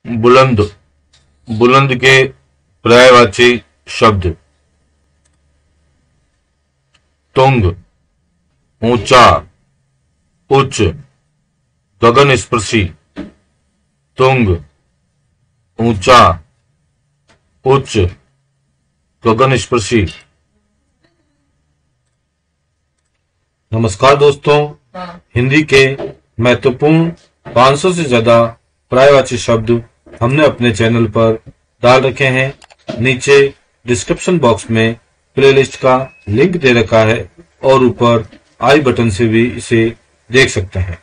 बुलंद, बुलंद के पर्यायवाची शब्द। तुंग, ऊंचा, उच्च, गगन स्पर्शी। तुंग, ऊंचा, उच्च, गगन स्पर्शी। नमस्कार दोस्तों, हिंदी के महत्वपूर्ण 500 से ज्यादा पर्यायवाची शब्द हमने अपने चैनल पर डाल रखे हैं। नीचे डिस्क्रिप्शन बॉक्स में प्लेलिस्ट का लिंक दे रखा है और ऊपर आई बटन से भी इसे देख सकते हैं।